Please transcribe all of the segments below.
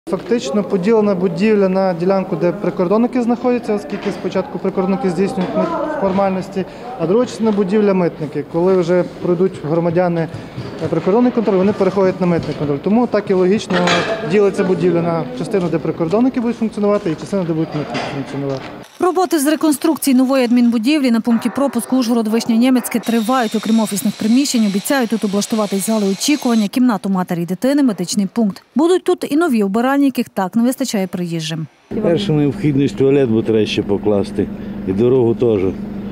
Фактично поділена будівля на ділянку, де прикордонники знаходяться, оскільки спочатку прикордонники здійснюють формальності, а друга частина будівля – митники. Коли вже пройдуть громадяни прикордонний контроль, вони переходять на митний контроль. Тому так і логічно ділиться будівля на частину, де прикордонники будуть функціонувати, і частину, де будуть митники функціонувати. Роботи з реконструкції нової адмінбудівлі на пункті пропуску Ужгород-Вишня-Нємецьке тривають. Окрім офісних приміщень, обіцяють тут облаштувати зали очікування, кімнату матері і дитини, медичний пункт. Будуть тут і нові вбиральні, яких так не вистачає приїжджим. Перше, необхідність туалет, бо треба ще покласти, і дорогу теж.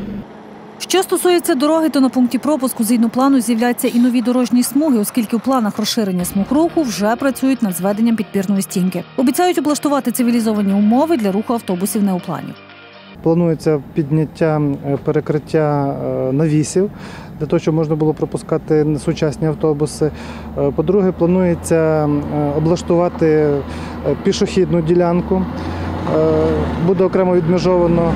Що стосується дороги, то на пункті пропуску згідно плану з'являються і нові дорожні смуги, оскільки у планах розширення смуг руху вже працюють над зведенням підпірної стінки. Обіцяють облаштувати цивілізовані умови для руху автобусів не у плані. Планується підняття перекриття навісів, для того, щоб можна було пропускати сучасні автобуси. По-друге, планується облаштувати пішохідну ділянку. Буде окремо відмежовано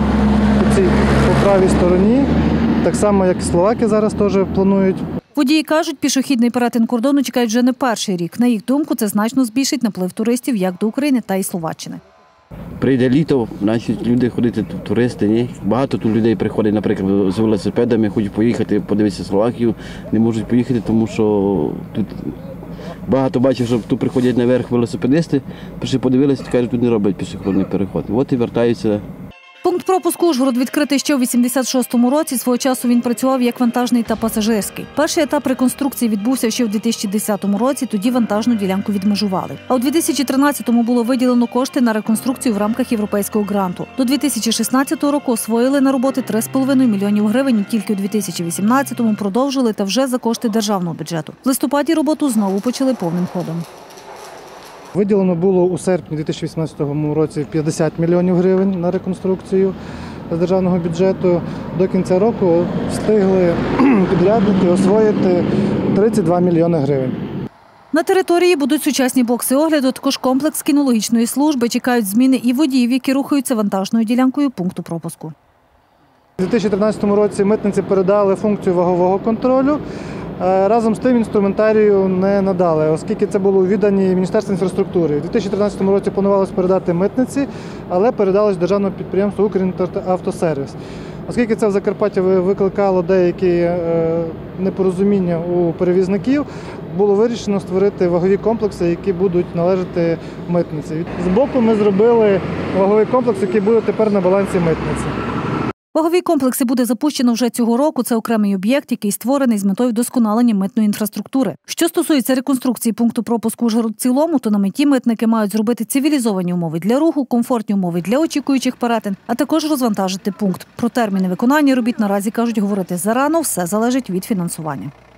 по правій стороні, так само, як і словаки зараз теж планують. Водії кажуть, пішохідний перетин кордону чекають вже не перший рік. На їх думку, це значно збільшить наплив туристів як до України, та й Словаччини. Прийде літо, почнуть люди ходити, туристи, ні? Багато тут людей приходять, наприклад, з велосипедами, хочуть поїхати, подивитися Словакію, не можуть поїхати, тому що тут багато бачив, що тут приходять наверх велосипедисти, прийшли подивилися, кажуть, тут не роблять пішохідний переход. От і вертаються. Пункт пропуску Ужгород відкритий ще у 86-му році. Свого часу він працював як вантажний та пасажирський. Перший етап реконструкції відбувся ще у 2010 році, тоді вантажну ділянку відмежували. А у 2013-му було виділено кошти на реконструкцію в рамках європейського гранту. До 2016 року освоїли на роботи 3,5 мільйонів гривень і тільки у 2018-му продовжили та вже за кошти державного бюджету. В листопаді роботу знову почали повним ходом. Виділено було у серпні 2018 році 50 мільйонів гривень на реконструкцію з державного бюджету. До кінця року встигли підрядники освоїти 32 мільйони гривень. На території будуть сучасні бокси огляду, також комплекс кінологічної служби. Чекають зміни і водіїв, які рухаються вантажною ділянкою пункту пропуску. У 2013 році митниці передали функцію вагового контролю. Разом з тим інструментарію не надали, оскільки це було у відданні Міністерства інфраструктури. У 2013 році планувалося передати митниці, але передалось державному підприємству «Укравтосервіс». Оскільки це в Закарпатті викликало деякі непорозуміння у перевізників, було вирішено створити вагові комплекси, які будуть належати митниці. Збоку ми зробили ваговий комплекс, який буде тепер на балансі митниці. Вагові комплекси буде запущено вже цього року. Це окремий об'єкт, який створений з метою вдосконалення митної інфраструктури. Що стосується реконструкції пункту пропуску Ужгород в цілому, то на меті митники мають зробити цивілізовані умови для руху, комфортні умови для очікуючих перетин, а також розвантажити пункт. Про терміни виконання робіт наразі, кажуть, говорити зарано, все залежить від фінансування.